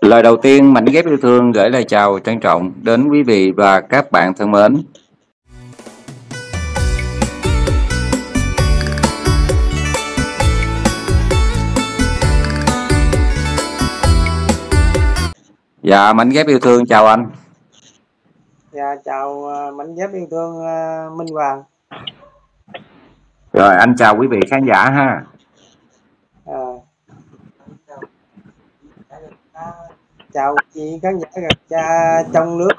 Lời đầu tiên, Mảnh Ghép Yêu Thương gửi lời chào trân trọng đến quý vị và các bạn thân mến. Dạ, Mảnh Ghép Yêu Thương chào anh. Dạ, chào Mảnh Ghép Yêu Thương Minh Hoàng. Rồi, anh chào quý vị khán giả ha. Chào chị khán giả gặp cha trong nước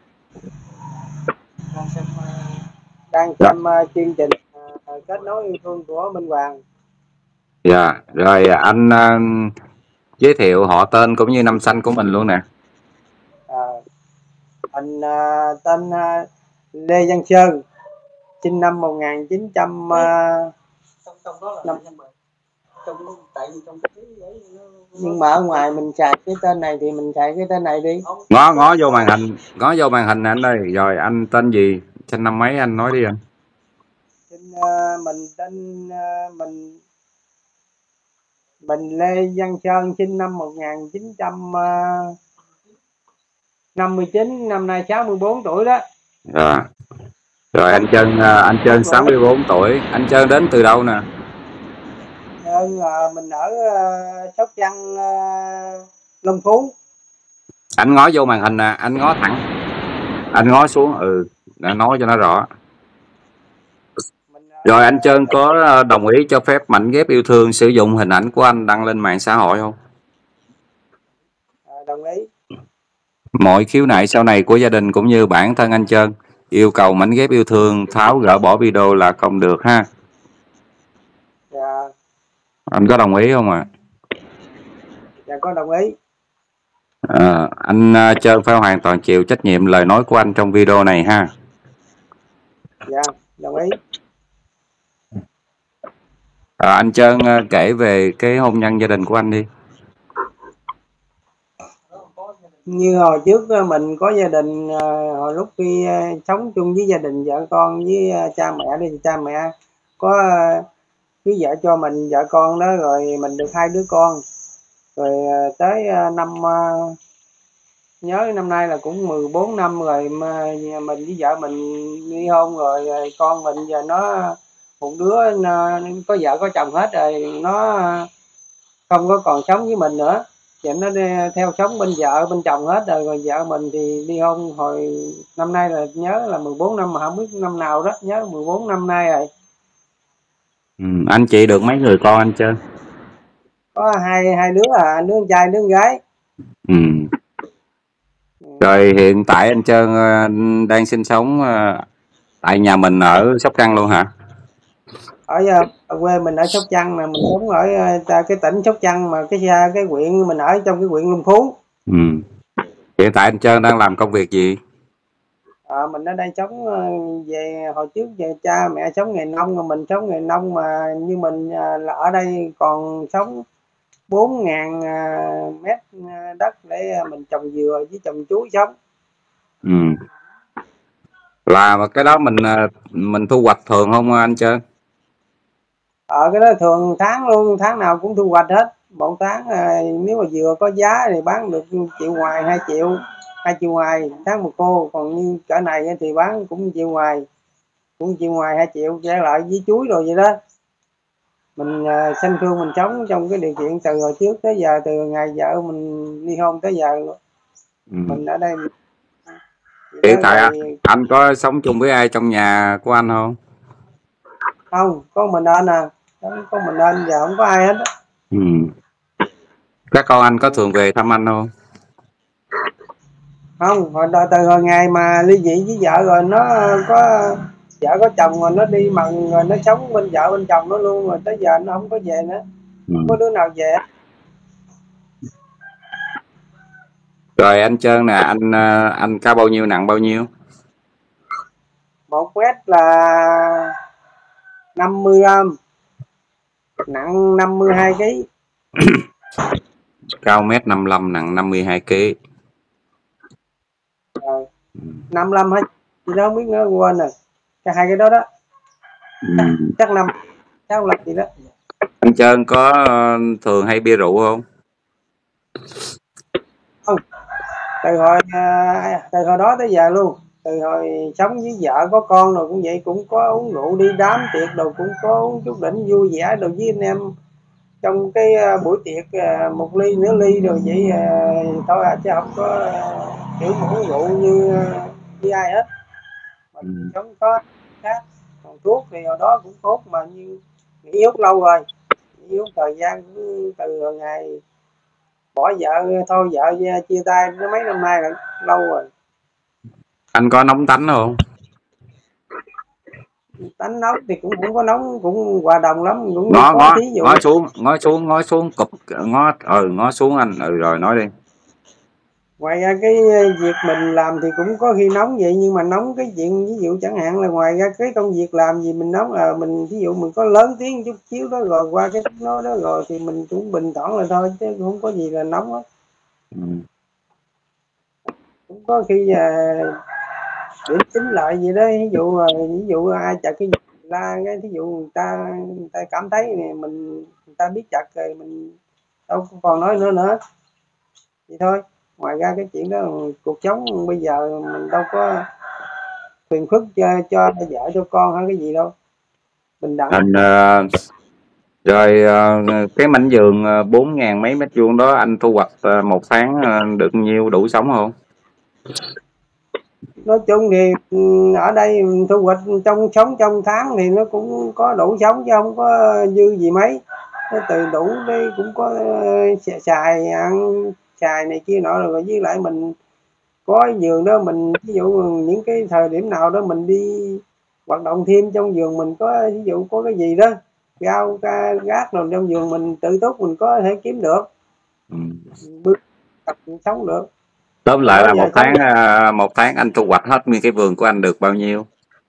đang xem chương trình Kết Nối Yêu Thương của Minh Hoàng. Dạ, rồi anh giới thiệu họ tên cũng như năm sinh của mình luôn nè. Mình tên Lê Văn Sơn, sinh năm 1900. Nhưng mà ở ngoài mình xài cái tên này thì mình xài cái tên này đi. Ngó vô màn hình anh ơi. Rồi anh tên gì? Sinh năm mấy anh nói đi anh. Mình tên mình Lê Văn Sơn, sinh năm 1959, năm nay 64 tuổi đó. Rồi anh Trơn 64 tuổi. Anh Trơn đến từ đâu nè? Mình ở Sóc Trăng, Long Phú. Anh ngó vô màn hình nè, anh ngó thẳng, anh ngó xuống, nói cho nó rõ. Rồi anh Trơn có đồng ý cho phép Mảnh Ghép Yêu Thương sử dụng hình ảnh của anh đăng lên mạng xã hội không? Đồng ý. Mọi khiếu nại sau này của gia đình cũng như bản thân anh Trơn yêu cầu Mảnh Ghép Yêu Thương tháo gỡ bỏ video là không được ha. Dạ. Anh có đồng ý không ạ? Dạ, có đồng ý. Anh Trơn phải hoàn toàn chịu trách nhiệm lời nói của anh trong video này ha. Dạ, đồng ý. Anh Trơn kể về cái hôn nhân gia đình của anh đi. Như hồi trước mình có gia đình, hồi lúc khi sống chung với gia đình vợ con với cha mẹ đi, thì cha mẹ có cưới vợ cho mình vợ con đó, rồi mình được 2 đứa con. Rồi tới nhớ năm nay là cũng 14 năm rồi mà mình với vợ mình ly hôn rồi, con mình giờ nó một đứa nó có vợ có chồng hết rồi, nó không có còn sống với mình nữa, giờ nó đi theo sống bên vợ bên chồng hết rồi. Rồi vợ mình thì ly hôn hồi năm nay là nhớ là 14 năm, mà không biết năm nào đó, nhớ 14 năm nay rồi. Anh chị được mấy người con anh Trơn? Có hai đứa, đứa con trai đứa con gái. Rồi hiện tại anh Trơn đang sinh sống tại nhà mình ở Sóc Trăng luôn hả? Ở quê mình ở Sóc Trăng, mà mình sống ở cái tỉnh Sóc Trăng, mà cái huyện mình ở trong cái huyện Long Phú. Hiện tại anh Trơn đang làm công việc gì? Mình ở đây sống về hồi trước về cha mẹ sống nghề nông, rồi mình sống nghề nông, mà như mình là ở đây còn sống 4.000 mét đất để mình trồng dừa với trồng chuối sống. Là cái đó mình thu hoạch thường không anh Trơn? Cái đó thường tháng luôn, tháng nào cũng thu hoạch hết. Một tháng nếu mà dừa có giá thì bán được triệu ngoài, 2 triệu ngoài tháng một cô. Còn như cỡ này thì bán cũng triệu ngoài, 2 triệu trở lại với chuối rồi vậy đó. Mình sanh phương mình sống trong cái điều kiện từ hồi trước tới giờ, từ ngày vợ mình ly hôn tới giờ mình ở đây. Hiện tại anh có sống chung với ai trong nhà của anh không? Không, có mình anh có mình anh, giờ không có ai hết. Các con anh có thường về thăm anh không? Không, từ hồi ngày mà ly dị với vợ rồi, nó có vợ có chồng rồi, nó đi mần rồi, nó sống bên vợ bên chồng nó luôn, rồi tới giờ nó không có về nữa. Không có đứa nào về. Rồi anh Trơn nè, anh cao bao nhiêu, nặng bao nhiêu? 1 mét là 50 gram, nặng 52 kg. Cao 1m55, nặng 52 kg. 55 hay gì đó không biết nữa, quên rồi. Cái hai cái đó đó. Chắc 65 gì đó. Anh Trơn có thường hay bia rượu không? Không, từ hồi đó tới giờ luôn, từ hồi sống với vợ có con rồi cũng vậy, cũng có uống rượu đi đám tiệc đồ, cũng có uống chút đỉnh vui vẻ đồ với anh em trong cái buổi tiệc, một ly nửa ly rồi vậy thôi à, chứ không có kiểu uống rượu như ai hết. Mình Ừ. sống có khác. Còn thuốc thì hồi đó cũng tốt mà, như nghỉ hút lâu rồi, nghỉ hút thời gian cũng từ ngày bỏ vợ, thôi vợ chia tay nó mấy năm nay rồi, lâu rồi. Anh có nóng tánh không? Tánh nóng thì cũng không có nóng, cũng hòa đồng lắm, cũng như ngó có ngó thí dụ. ngó xuống cụp, ngó xuống anh, rồi nói đi. Ngoài ra cái việc mình làm thì cũng có khi nóng vậy, nhưng mà nóng cái chuyện ví dụ chẳng hạn là ngoài ra cái công việc làm gì mình nóng là mình, ví dụ mình có lớn tiếng chút xíu đó rồi qua cái nói đó rồi thì mình cũng bình thản lại thôi, chứ không có gì là nóng hết. Ừ. Cũng có khi điểm chính lại gì đó, ví dụ ai chặt cái la cái, ví dụ người ta cảm thấy này mình, người ta biết chặt rồi mình đâu còn nói nữa nữa vậy thôi. Ngoài ra cái chuyện đó, cuộc sống bây giờ mình đâu có quyền khuất cho vợ cho con hay cái gì đâu, bình đẳng. Anh rồi cái mảnh vườn 4.000 mấy mét vuông đó anh thu hoạch một tháng được nhiêu, đủ sống không? Nói chung thì ở đây thu hoạch sống trong tháng thì nó cũng có đủ sống chứ không có dư gì mấy, nó từ đủ đây cũng có xài ăn, xài này kia nọ, rồi với lại mình có vườn đó, mình ví dụ những cái thời điểm nào đó mình đi hoạt động thêm trong vườn, mình có ví dụ có cái gì đó rau gác rồi trong vườn mình tự túc, mình có thể kiếm được, Ừ. bước sống được. Tóm Còn lại đó là giờ sống một tháng anh thu hoạch hết nguyên cái vườn của anh được bao nhiêu?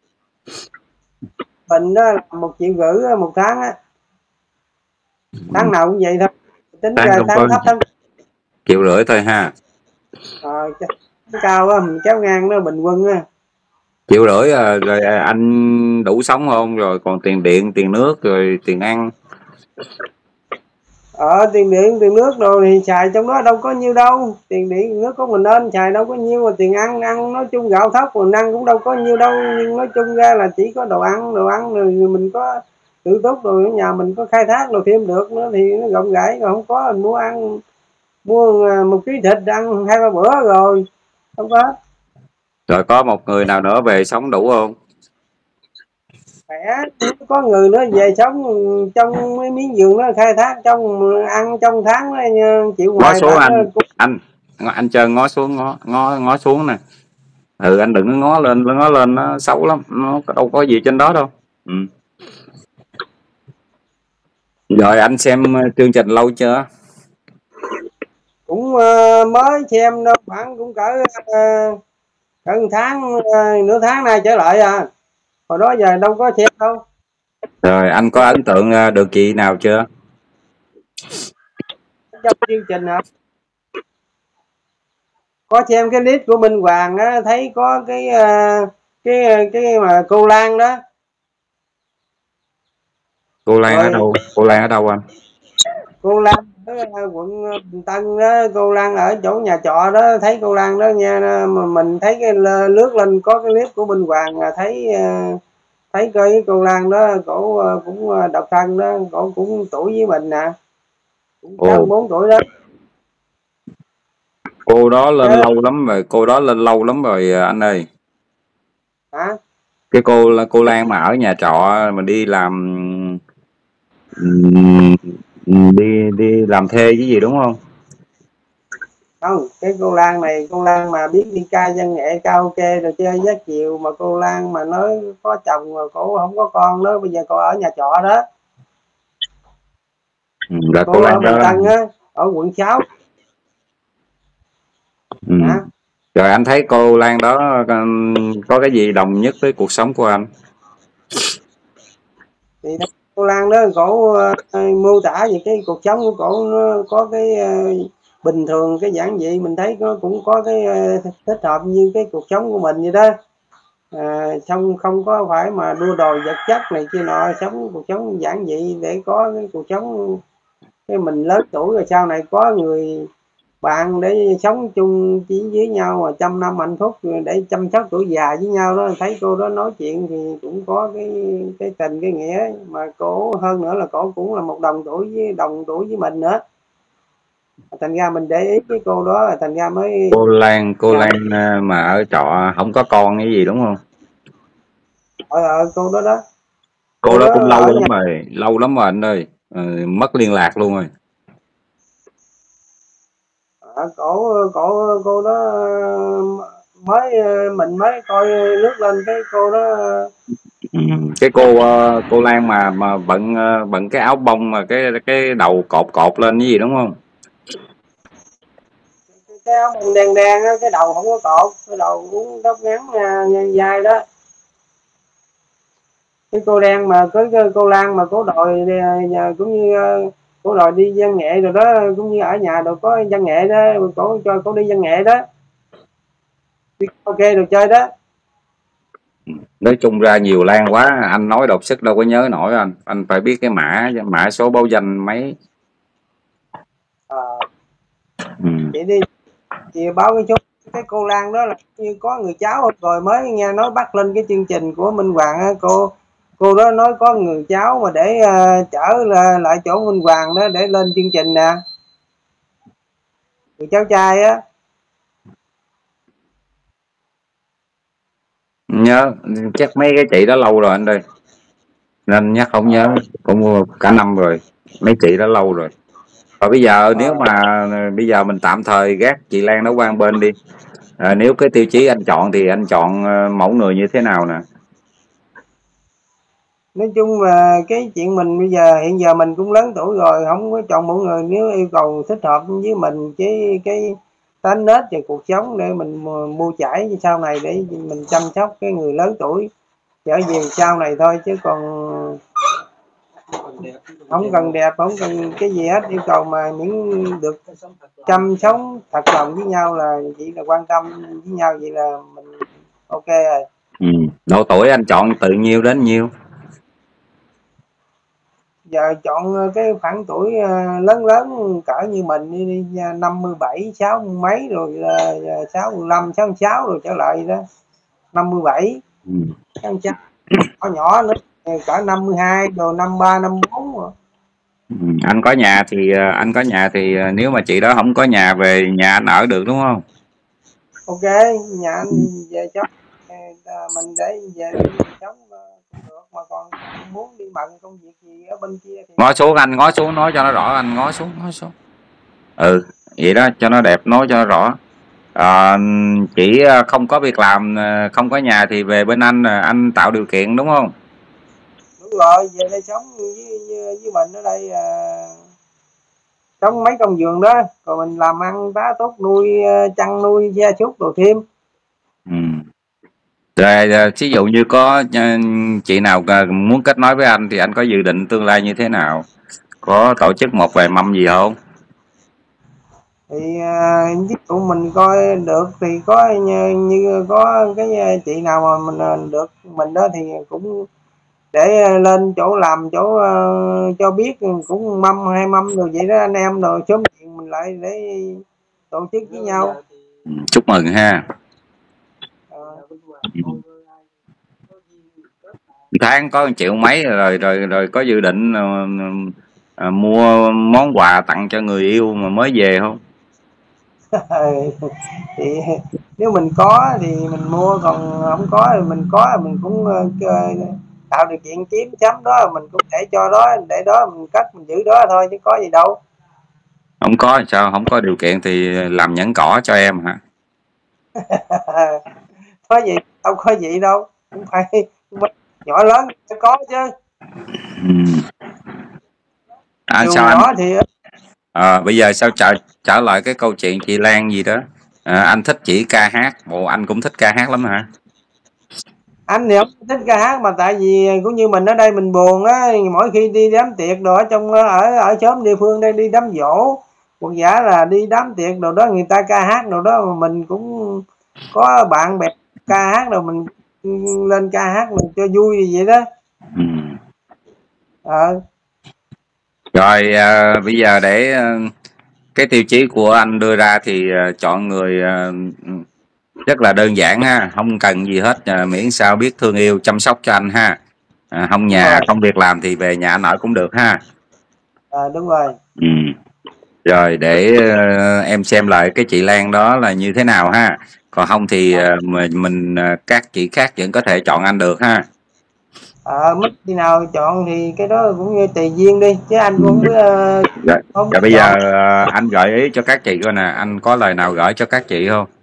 bình đó là 1,5 triệu một tháng á, tháng nào cũng vậy thôi, tính Tháng ra không có tháng thấp tháng 1,5 triệu thôi ha. cao á, mình kéo ngang nó bình quân á. 1,5 triệu rồi anh đủ sống không, rồi còn tiền điện, tiền nước, rồi tiền ăn? Tiền điện tiền nước rồi thì xài trong đó đâu có nhiêu đâu, tiền điện tiền nước của mình nên xài đâu có nhiêu, mà tiền ăn nói chung gạo thóc mình ăn cũng đâu có nhiêu đâu, nhưng nói chung ra là chỉ có đồ ăn rồi mình có tự túc, rồi ở nhà mình có khai thác rồi thêm được nữa thì nó rộng rãi, còn không có mình mua ăn, mua 1 ký thịt ăn 2 3 bữa rồi không có hết. Rồi có một người nào nữa về sống đủ không? Khỏe, có người nữa về sống trong mấy miếng vườn đó, khai thác trong ăn trong tháng đó, chịu Ngó ngoài xuống bán anh Trơn, ngó xuống, ngó xuống nè. Anh đừng có ngó lên nó xấu lắm, nó đâu có gì trên đó đâu. Ừ. Rồi anh xem chương trình lâu chưa? cũng mới xem đâu, khoảng cũng cỡ một tháng, nửa tháng nay trở lại à, hồi đó giờ đâu có xem đâu. Rồi anh có ấn tượng được chị nào chưa? Trong chương trình hả, có xem cái list của Minh Hoàng á, thấy có cái mà cô Lan đó. Cô Lan ở Rồi đâu? Cô Lan ở đâu anh? cô Lan ở quận Bình Tân đó, cô Lan ở chỗ nhà trọ đó, thấy cô Lan đó nha, mà mình thấy cái lướt lên có cái clip của Minh Hoàng, thấy coi cái cô Lan đó, cổ cũng độc thân đó, cổ cũng tuổi với mình nè, cũng Ồ, 34 tuổi đó. cô đó lên Chứ lâu lắm rồi, anh ơi. hả, Cái cô Lan mà ở nhà trọ mà đi làm, ừm, đi đi làm thuê cái gì đúng không? không, cái cô Lan này, cô Lan mà biết đi ca văn nghệ karaoke rồi chơi giác chiều, mà cô Lan mà nói có chồng mà cổ không có con đó, bây giờ cô ở nhà trọ đó. Là cô Cô Lan ở Bình đó. Tân á, ở quận 6. Ừm. Hả, Rồi anh thấy cô Lan đó có cái gì đồng nhất với cuộc sống của anh? thì cô Lan đó cổ mô tả về cái cuộc sống của cổ, nó có cái bình thường, cái giản dị, mình thấy nó cũng có cái thích hợp như cái cuộc sống của mình vậy đó. Xong không có phải mà đua đòi vật chất này kia nọ, sống cuộc sống giản dị để có cái cuộc sống, cái mình lớn tuổi rồi sau này có người bạn để sống chung chỉ với nhau mà trăm năm hạnh phúc, để chăm sóc tuổi già với nhau đó. Thấy cô đó nói chuyện thì cũng có cái tình cái nghĩa, mà cổ hơn nữa là cổ cũng là một đồng tuổi với mình nữa, thành ra mình để ý cái cô đó, thành ra mới Cô Lan mà ở trọ không có con cái gì đúng không? cô đó đó, Cô cô đó đó cũng ở nhà. lâu lắm rồi anh ơi. Mất liên lạc luôn rồi. Cô đó mới mình mới coi lướt lên cái cô đó. Cái cô Lan mà bận cái áo bông mà cái đầu cột cột lên cái gì đúng không? Cái áo bông đen đen á, cái đầu không có cột, cái đầu cũng tóc ngắn ngang vai đó. Cái cô đen mà cái cô Lan mà cố đòi cũng như cô đòi đi văn nghệ rồi đó, cũng như ở nhà đâu có văn nghệ đó, cổ cho cô đi văn nghệ đó, đi ok được chơi đó. Nói chung ra nhiều Lan quá, anh nói đột sức đâu có nhớ nổi. Anh phải biết cái mã số báo danh mấy. Chị đi, chị báo cái chút cái cô Lan đó là như có người cháu rồi, mới nghe nói bắt lên cái chương trình của Minh Hoàng á. Cô đó nói có người cháu mà để chở lại chỗ Minh Hoàng đó để lên chương trình nè, người cháu trai á. Nhớ chắc mấy cái chị đó lâu rồi anh ơi, nên nhắc không nhớ, cũng cả năm rồi. Mấy chị đó lâu rồi. Và bây giờ nếu mà bây giờ mình tạm thời gác chị Lan đó qua một bên đi. Nếu cái tiêu chí anh chọn thì anh chọn mẫu người như thế nào nè? Nói chung là cái chuyện mình bây giờ hiện giờ mình cũng lớn tuổi rồi, không có chọn mỗi người, nếu yêu cầu thích hợp với mình cái tính nết và cuộc sống để mình mua chải sau này để mình chăm sóc cái người lớn tuổi trở về sau này thôi, chứ còn không cần đẹp, không cần cái gì hết, yêu cầu mà những được chăm sóc thật lòng với nhau là chỉ là quan tâm với nhau, vậy là mình ok rồi. Độ tuổi anh chọn từ nhiêu đến nhiêu? Giờ chọn cái khoảng tuổi lớn lớn cỡ như mình đi 57 6 mấy rồi, 65 66 rồi trở lại đó, 57 66 nhỏ nhỏ nữa cỡ 52 rồi 53 54 rồi. Anh có nhà thì nếu mà chị đó không có nhà, về nhà anh ở được đúng không? Ok, nhà anh thì về chống mình để về chống cũng được, mà còn muốn đi bận công việc gì ở bên kia thì Ngó xuống, anh ngó xuống nói cho nó rõ, anh ngó xuống. Vậy đó cho nó đẹp, nói cho nó rõ. Chỉ không có việc làm, không có nhà thì về bên anh tạo điều kiện đúng không? đúng rồi, về đây sống với mình ở đây sống mấy công vườn đó, rồi mình làm ăn tá tốt, nuôi chăn nuôi gia súc đồ thêm. Ừ. Rồi ví dụ như có chị nào muốn kết nối với anh thì anh có dự định tương lai như thế nào? Có tổ chức một vài mâm gì không? Thì ví dụ mình coi được thì có như có cái chị nào mà mình được mình đó thì cũng để lên chỗ làm chỗ cho biết, cũng mâm hai mâm rồi vậy đó, anh em rồi sớm chuyện mình lại để tổ chức với nhau. Chúc mừng ha. Tháng có 1 triệu mấy rồi có dự định mua món quà tặng cho người yêu mà mới về không? Thì nếu mình có thì mình mua, còn không có thì mình có mình cũng tạo điều kiện kiếm chấm đó, mình cũng để cho đó, để đó mình cất mình giữ đó thôi chứ có gì đâu. Không có thì sao? Không có điều kiện thì làm nhẫn cỏ cho em hả? Có gì đâu, có gì đâu, cũng phải nhỏ lớn sẽ có chứ. Sao anh Nhỏ thì bây giờ sao trở lại cái câu chuyện chị Lan gì đó. Anh thích chỉ ca hát, bộ anh cũng thích ca hát lắm hả? anh thì không thích ca hát, mà tại vì cũng như mình ở đây mình buồn á, mỗi khi đi đám tiệc đồ ở trong ở xóm địa phương đây, đi đám giỗ hoặc giả là đi đám tiệc đồ đó, người ta ca hát đồ đó mà mình cũng có bạn bè ca hát rồi mình lên ca hát mình cho vui vậy đó. Rồi bây giờ để cái tiêu chí của anh đưa ra thì chọn người rất là đơn giản ha, không cần gì hết, miễn sao biết thương yêu chăm sóc cho anh ha. Không nhà không việc làm thì về nhà anh ở cũng được ha. Đúng rồi. Rồi để em xem lại cái chị Lan đó là như thế nào ha, còn không thì mình các chị khác vẫn có thể chọn anh được ha. Mất khi nào chọn thì cái đó cũng như tùy duyên đi, chứ anh cũng không bây giờ anh gợi ý cho các chị coi nè, anh có lời nào gửi cho các chị không?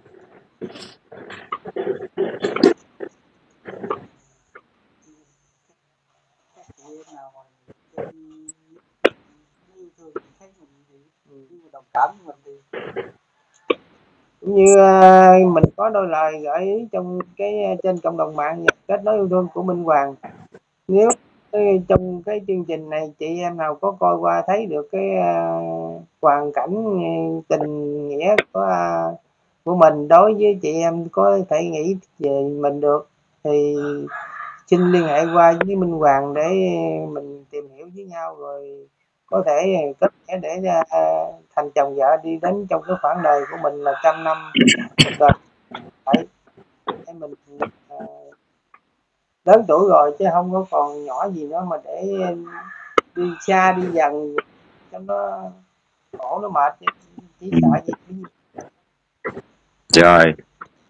Cũng như mình có đôi lời gợi ý trong cái trên cộng đồng mạng kết nối yêu thương của Minh Hoàng. Nếu trong cái chương trình này chị em nào có coi qua thấy được cái hoàn cảnh tình nghĩa của mình đối với chị em có thể nghĩ về mình được thì xin liên hệ qua với Minh Hoàng để mình tìm hiểu với nhau, rồi có thể kết nghĩa để thành chồng vợ đi đến trong cái khoảng đời của mình là 100 năm rồi. Đấy, mình lớn tuổi rồi chứ không có còn nhỏ gì nữa mà để đi xa đi dần cho nó khổ nó mệt, chỉ sợ gì. Rồi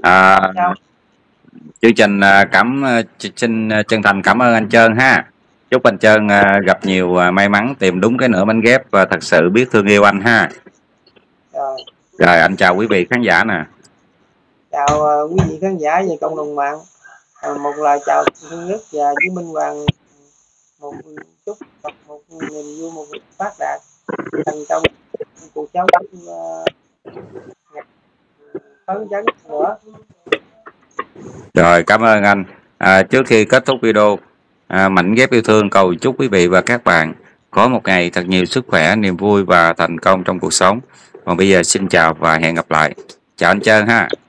chương trình xin chân thành cảm ơn anh Trơn ha. Chúc anh Trơn gặp nhiều may mắn, tìm đúng cái nửa bánh ghép và thật sự biết thương yêu anh ha. Rồi anh chào quý vị khán giả nè. Chào quý vị khán giả về cộng đồng mạng. Một lời chào thương nhất và với Minh Hoàng một chúc một niềm vui, một phát đạt thành công cuộc sống phấn chấn nữa. Rồi cảm ơn anh. Trước khi kết thúc video, Mảnh Ghép Yêu Thương cầu chúc quý vị và các bạn có một ngày thật nhiều sức khỏe, niềm vui và thành công trong cuộc sống. Còn bây giờ xin chào và hẹn gặp lại. Chào anh Trơn ha.